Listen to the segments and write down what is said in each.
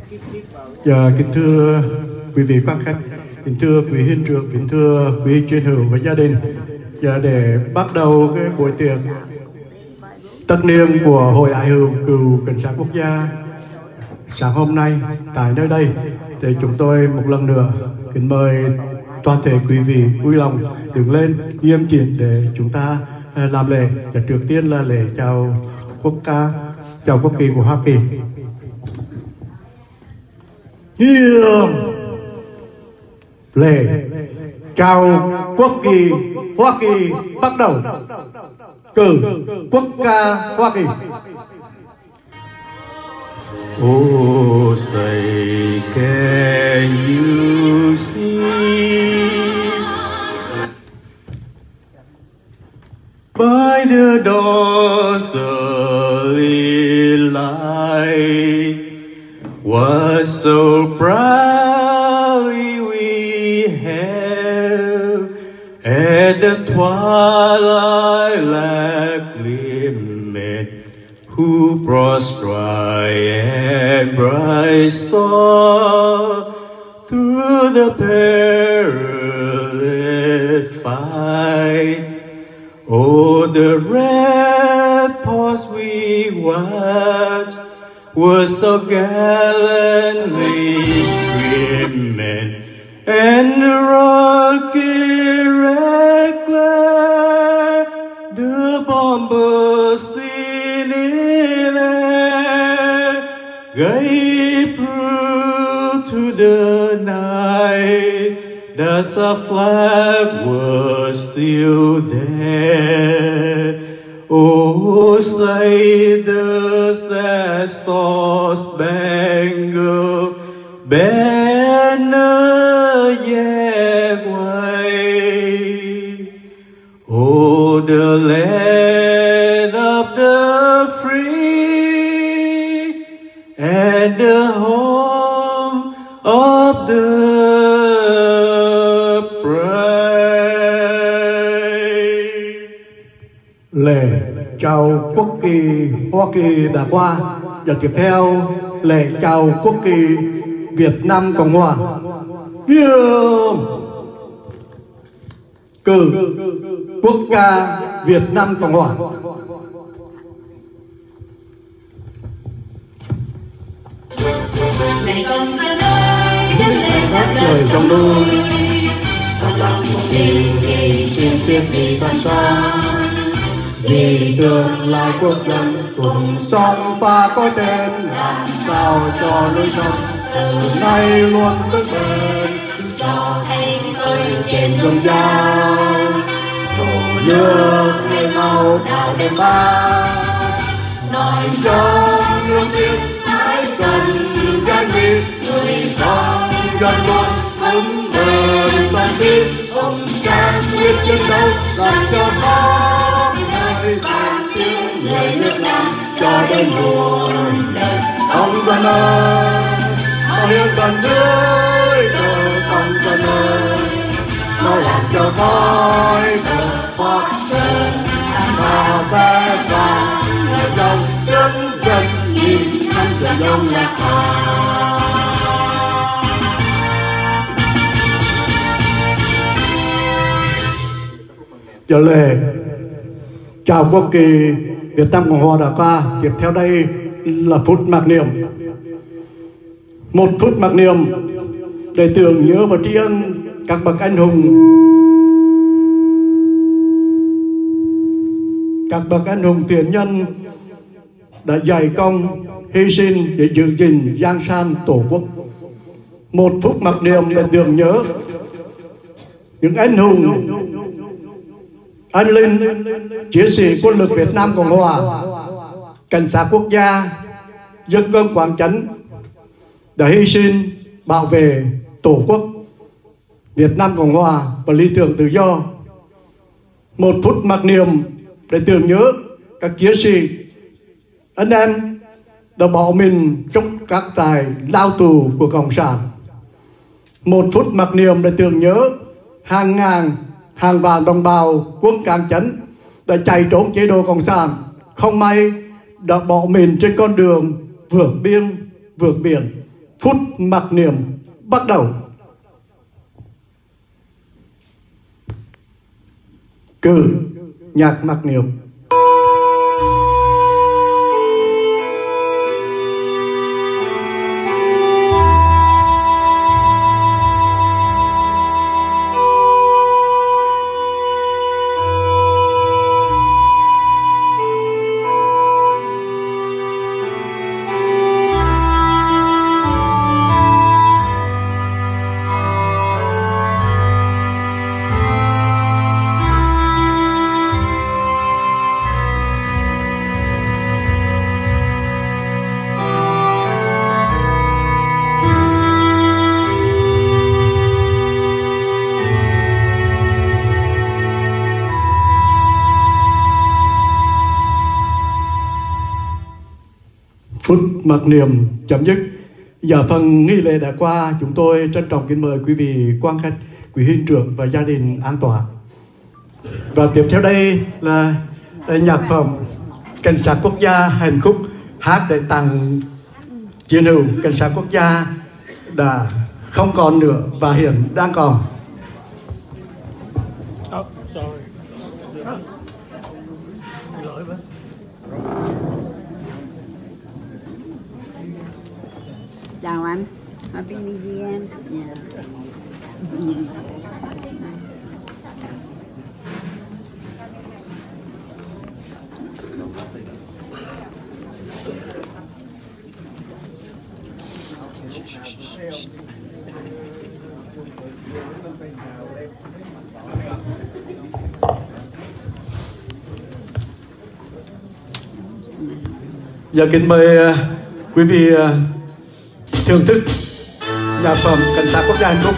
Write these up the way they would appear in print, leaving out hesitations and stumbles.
Kính thưa quý vị quan khách, kính thưa quý hiến trưởng, kính thưa quý chuyên hữu và gia đình. Để bắt đầu cái buổi tiệc tất niên của Hội Ái Hữu Cựu Cảnh sát Quốc gia sáng hôm nay tại nơi đây, thì chúng tôi một lần nữa kính mời toàn thể quý vị vui lòng đứng lên nghiêm chỉnh để chúng ta làm lễ. Và trước tiên là lễ chào quốc ca, chào quốc kỳ của Hoa Kỳ. Nghiêm lễ chào quốc kỳ Hoa Kỳ bắt đầu. Cử quốc ca Hoa Kỳ. Oh, say can you see by the dawn's early light what so proudly we hailed at the twilight like glimmered, who brought bright and bright star through the perilous fight. Oh, the ramparts we watched were so gallantly streaming, and the rocket reckless, the bombers still in air, gave proof to the night that the flag was still there. Oh, say does that star-spangled banner yet wave? Oh, the land of the free and the home of the Lễ chào quốc kỳ Hoa Kỳ đã qua, và tiếp theo lễ chào quốc kỳ Việt Nam Cộng Hòa. Nghiêm cử quốc ca Việt Nam Cộng Hòa. Này công dân ơi, đứng lên đáp lời trong đôi, thật lòng một đi xuyên tiếp vì con son, vì tương lai quốc dân cùng Song pha có tên làm sao cho lối sống từ nay luôn vững bền, cho thành khơi trên đường giao đổ nước lên màu đào đêm ba, nói cho nước tiếng mãi cần gian vị người con dân luôn vững bền toàn tin, ông cha quyết chiến đấu làm cho con nơi bàn tiếng người nước Nam cho đến muôn đời. Công dân ơi, hãy hiến gần dưới cờ công dân ơi, nó làm cho khói cờ phát trên và ve vàng người dòng chân dân Nhìn năm dần đông lạc hòa. Trở lễ chào quốc kỳ Việt Nam Cộng Hòa đã qua. Tiếp theo đây là phút mặc niệm. Một phút mặc niệm để tưởng nhớ và tri ân các bậc anh hùng, các bậc anh hùng tiền nhân đã dày công hy sinh để giữ gìn giang san tổ quốc. Một phút mặc niệm để tưởng nhớ những anh hùng anh linh chiến sĩ quân lực Việt Nam Cộng Hòa, cảnh sát quốc gia, dân công quán chấn đã hy sinh bảo vệ tổ quốc Việt Nam Cộng Hòa và lý tưởng tự do. Một phút mặc niệm để tưởng nhớ các chiến sĩ anh em đã bỏ mình trong các trại lao tù của Cộng sản. Một phút mặc niệm để tưởng nhớ hàng ngàn hàng vạn đồng bào quân Càn Chấn đã chạy trốn chế độ Cộng sản, không may đã bỏ mình trên con đường vượt biên vượt biển phút mặc niệm bắt đầu. Cử nhạc mặc niệm. Phút mặc niệm chấm dứt. Giờ phần nghi lễ đã qua, chúng tôi trân trọng kính mời quý vị quan khách, quý huynh trưởng và gia đình an tọa. Và tiếp theo đây là nhạc phẩm Cảnh sát quốc gia hành khúc, hát để tặng chiến hữu cảnh sát quốc gia đã không còn nữa và hiện đang còn. Chào anh, Happy New Year. Giờ kính mời quý vị thưởng thức nhạc phẩm Cảnh sát quốc gia hành khúc.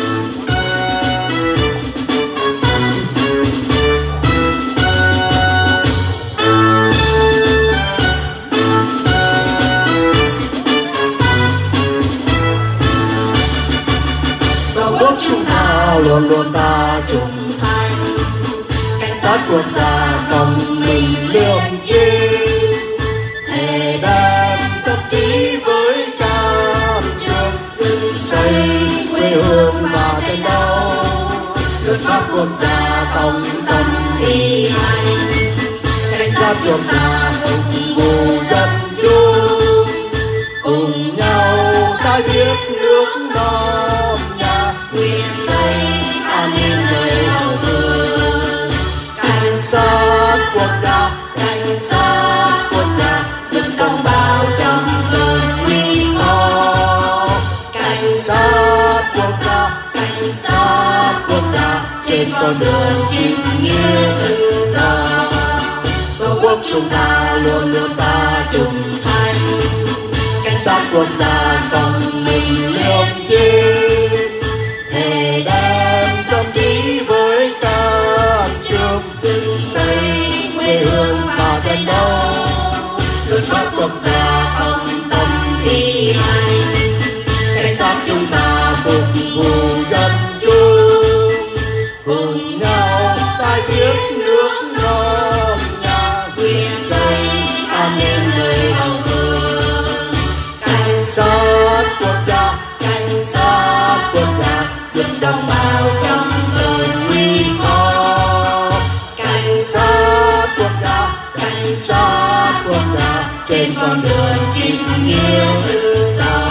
Tổ quốc chúng ta luôn luôn ta trung thành, cảnh sát quốc gia công minh liêm chính, thề đem cấp chí với cam trường dựng xây quê hương và tranh đấu, luật pháp quốc gia công tâm thi hành, cảnh sát chúng ta phục vụ dân chúng, cùng nhau tái thiết nước non nhà, nguyện xây an ninh nơi hậu phương. Cảnh sát quốc gia, cảnh sát quốc gia giúp đồng bào trong cơn nguy khó. Cảnh sát quốc gia, cảnh sát quốc gia trên con đường chính nghĩa tự do. Tổ quốc chúng ta luôn luôn ta trung thành, cảnh sát quốc gia công minh liêm chính, thề đem tâm trí với các trường dựng xây quê hương và tranh đấu, luật pháp quốc gia công tâm thi hành, cảnh sát chúng ta phục vụ dân chúng, cùng nhau tái thiết nước non nhà, nguyện xây an ninh nơi hậu phương. Cảnh sát quốc gia, cảnh sát quốc gia giúp đồng bào trong cơn nguy khó. Cảnh sát quốc gia trên con đường chính nghĩa tự do.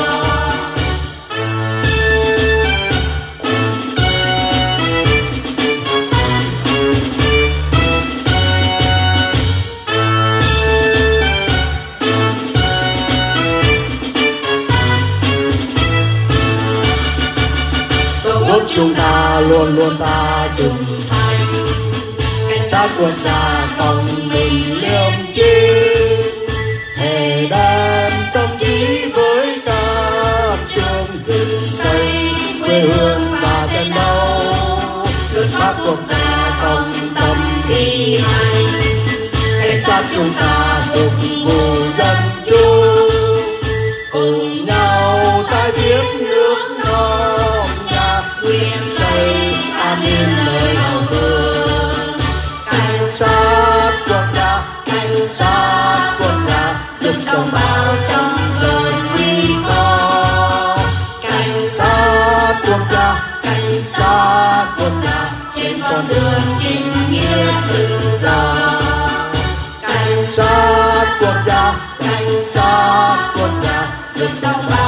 Tổ quốc chúng ta luôn luôn ta trung thành, cảnh sát quốc gia công minh liêm chính, thề đem tâm trí với các trường dựng xây quê hương và tranh đấu, luật pháp quốc gia công tâm thi hành, cảnh sát chúng ta phục vụ dân chúng, cùng nhau tái thiết nước non nhà, nguyện xây an ninh nơi hậu phương. Cảnh sát quốc gia, cảnh sát quốc gia giúp đồng bào trong cơn nguy khó. con đường chính nghĩa tự do. Cảnh sát quốc gia giúp đồng bào